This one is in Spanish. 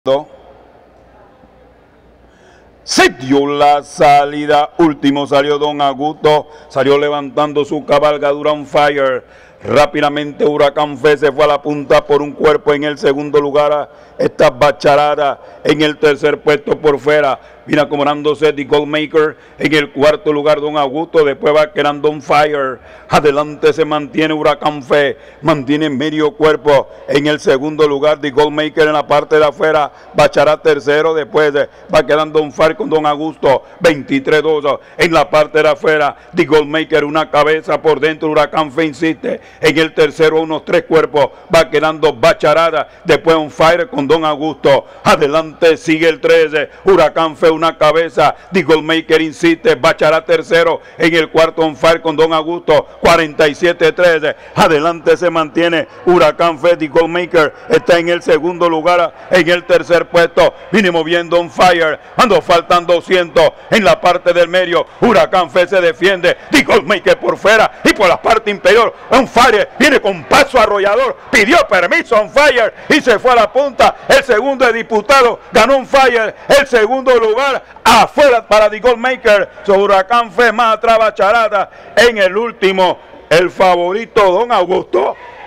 Se dio la salida, último salió Don Augusto, salió levantando su cabalgadura on fire. Rápidamente Huracán Fe se fue a la punta por un cuerpo. En el segundo lugar está Bacharada, en el tercer puesto por fuera viene acomodándose The Goldmaker, en el cuarto lugar Don Augusto, después va quedando on fire. Adelante se mantiene Huracán Fe, mantiene medio cuerpo. En el segundo lugar The Goldmaker, en la parte de afuera Bacharada tercero, después va quedando on fire con Don Augusto 23-2. En la parte de afuera The Goldmaker, una cabeza por dentro, Huracán Fe insiste. En el tercero unos tres cuerpos va quedando Bacharada, después on fire con Don Augusto. Adelante sigue el 13, Huracán Fe una cabeza, The Goldmaker insiste, Bacharada tercero, en el cuarto on fire con Don Augusto 47-13. Adelante se mantiene Huracán Fe, The Goldmaker está en el segundo lugar. En el tercer puesto viene moviendo on fire, ando faltan 200 en la parte del medio. Huracán Fe se defiende, The Goldmaker por fuera y por la parte inferior on fire, viene con paso arrollador, pidió permiso on fire y se fue a la punta. El segundo es diputado, ganó on fire el segundo lugar, afuera para The Goldmaker. Huracán Fe más atrás Bacharada en el último, el favorito Don Augusto.